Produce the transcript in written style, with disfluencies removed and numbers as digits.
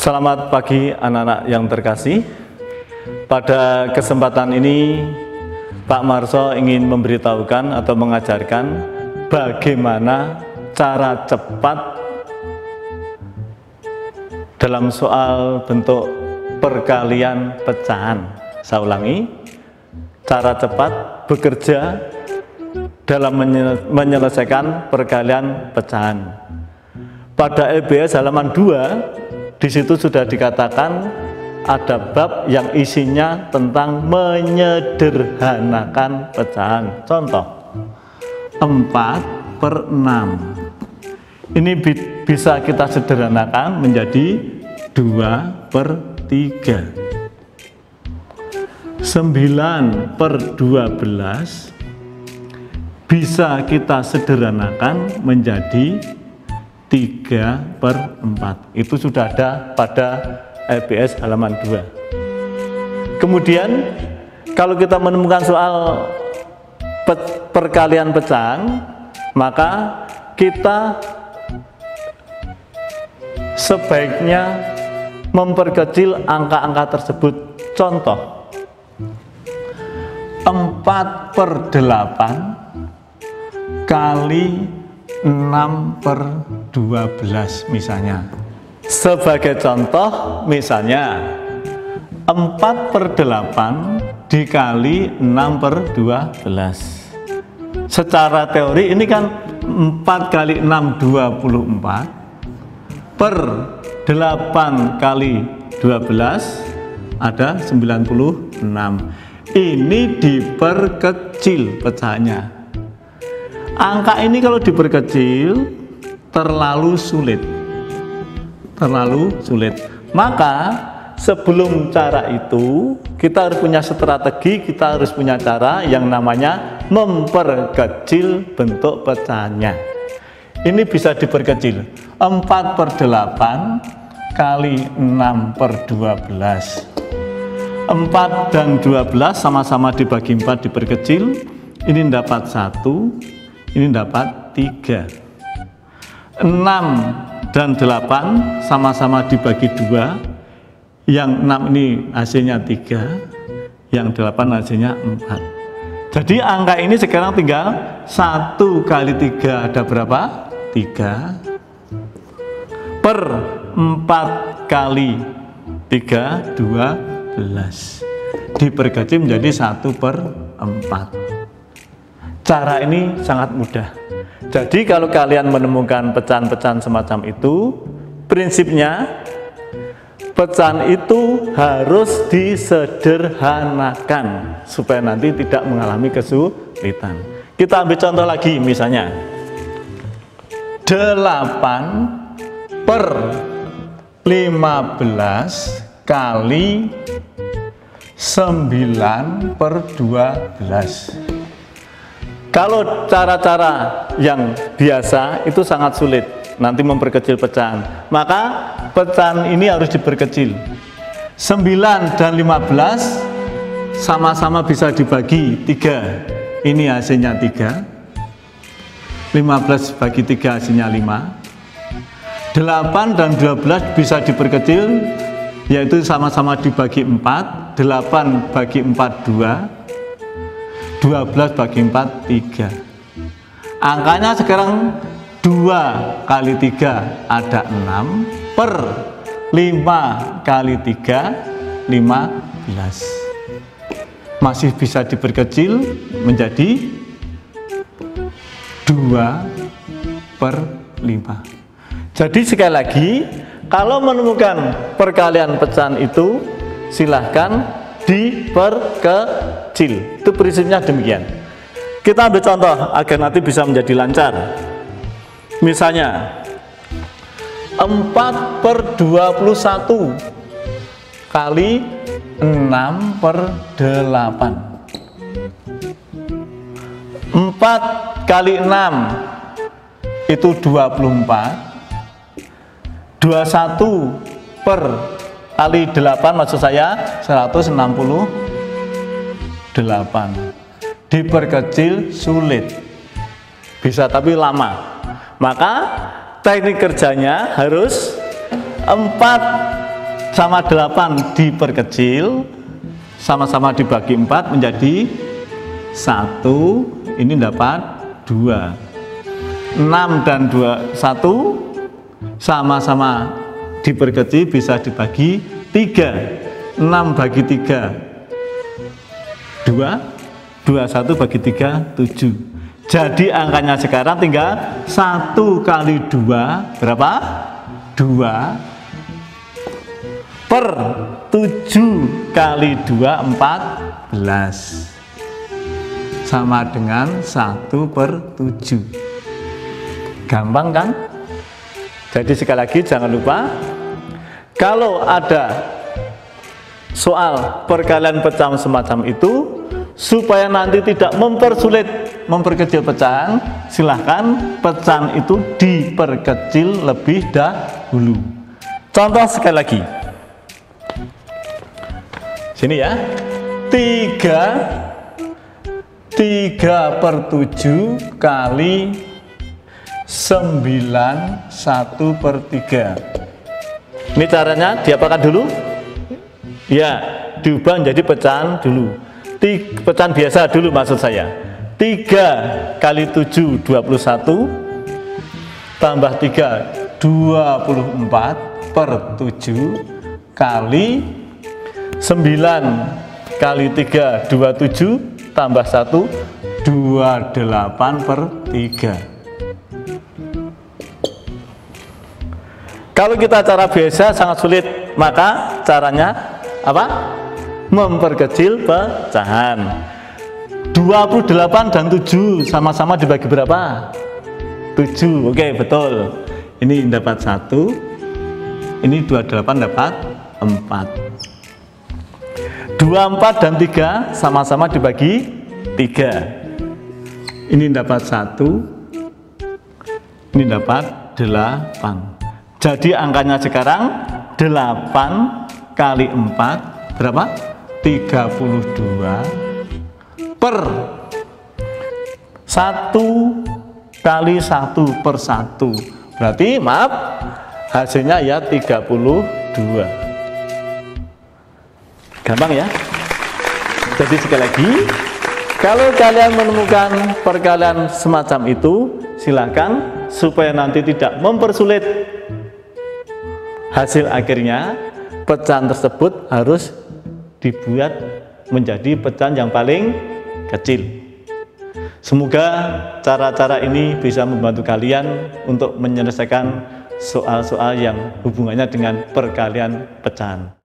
Selamat pagi anak-anak yang terkasih. Pada kesempatan ini Pak Marso ingin memberitahukan atau mengajarkan bagaimana cara cepat dalam soal bentuk perkalian pecahan. Saya ulangi, cara cepat bekerja dalam menyelesaikan perkalian pecahan. Pada EBS halaman 2, di situ sudah dikatakan ada bab yang isinya tentang menyederhanakan pecahan. Contoh 4/6. Ini bisa kita sederhanakan menjadi 2/3. 9/12 bisa kita sederhanakan menjadi 3/4. Itu sudah ada pada EBS halaman 2. Kemudian kalau kita menemukan soal perkalian pecahan, maka kita sebaiknya memperkecil angka-angka tersebut. Contoh 4/8 kali 6/12 misalnya. Sebagai contoh, misalnya 4/8 dikali 6/12. Secara teori ini kan 4 kali 6 24 per 8 kali 12 ada 96. Ini diperkecil pecahannya. Angka ini kalau diperkecil terlalu sulit. Maka sebelum cara itu kita harus punya strategi, kita harus punya cara yang namanya memperkecil bentuk pecahannya. Ini bisa diperkecil 4/8 kali 6/12. 4 dan 12 sama-sama dibagi 4 diperkecil. Ini dapat 1, ini dapat 3. 6 dan 8 sama-sama dibagi 2. Yang 6 ini hasilnya 3, yang 8 hasilnya 4. Jadi angka ini sekarang tinggal 1 kali 3 ada berapa? 3 per 4 kali 3, 12. Diperkecil menjadi 1/4. Cara ini sangat mudah. Jadi kalau kalian menemukan pecahan-pecahan semacam itu, prinsipnya pecahan itu harus disederhanakan supaya nanti tidak mengalami kesulitan. Kita ambil contoh lagi, misalnya 8/15 kali 9/12. Kalau cara-cara yang biasa itu sangat sulit, nanti memperkecil pecahan. Maka pecahan ini harus diperkecil. 9 dan 15 sama-sama bisa dibagi 3. Ini hasilnya 3. 15 bagi 3 hasilnya 5. 8 dan 12 bisa diperkecil, yaitu sama-sama dibagi 4. 8 bagi 4 2. 12 bagi 4 3. Angkanya sekarang 2 kali 3 ada 6 per 5 kali 3 15. Masih bisa diperkecil menjadi 2/5. Jadi sekali lagi, kalau menemukan perkalian pecahan itu silahkan diperkecil. Itu prinsipnya demikian. Kita ambil contoh agar nanti bisa menjadi lancar. Misalnya 4/21 kali 6/8. 4 kali 6 itu 24. 21 per kali 8 maksud saya 168. Diperkecil sulit, bisa tapi lama. Maka teknik kerjanya harus 4 sama 8 diperkecil, sama-sama dibagi 4 menjadi 1, ini dapat 2. 6 dan 1 sama-sama diperkecil bisa dibagi 3. 6 bagi 3 2, 21 bagi 3 7. Jadi angkanya sekarang tinggal 1 kali 2 berapa? 2 per 7 kali 2 14 sama dengan 1 per 7. Gampang kan? Jadi sekali lagi jangan lupa, kalau ada soal perkalian pecahan semacam itu, supaya nanti tidak mempersulit memperkecil pecahan, silahkan pecahan itu diperkecil lebih dahulu. Contoh sekali lagi, sini ya, 3 per 7 kali 9 1 per 3. Ini caranya diapakan dulu? Ya, diubah menjadi pecahan dulu. Pecahan biasa dulu maksud saya. 3 kali 7 21 tambah 3 24 per 7 kali 9 kali 3 27 tambah 1 28 per 3. Kalau kita cara biasa sangat sulit, maka caranya apa? Memperkecil pecahan. 28 dan 7 sama-sama dibagi berapa? 7. Oke, betul. Ini dapat 1. Ini 28 dapat 4. 24 dan 3 sama-sama dibagi 3. Ini dapat 1. Ini dapat 8. Jadi angkanya sekarang 8 kali 4 berapa? 32 per 1 kali 1 per 1. Berarti maaf, hasilnya ya 32. Gampang ya? Jadi sekali lagi, kalau kalian menemukan perkalian semacam itu, silakan supaya nanti tidak mempersulit hasil akhirnya, pecahan tersebut harus dibuat menjadi pecahan yang paling kecil. Semoga cara-cara ini bisa membantu kalian untuk menyelesaikan soal-soal yang hubungannya dengan perkalian pecahan.